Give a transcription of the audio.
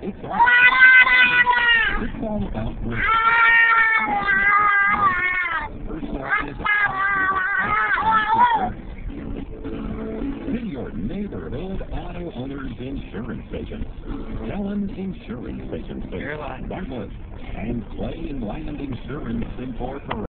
It's all about risk. Personal is See your neighborhood auto owners insurance agent. Allen Insurance Agency. Bartlett and Clay and Land Insurance Incorporated.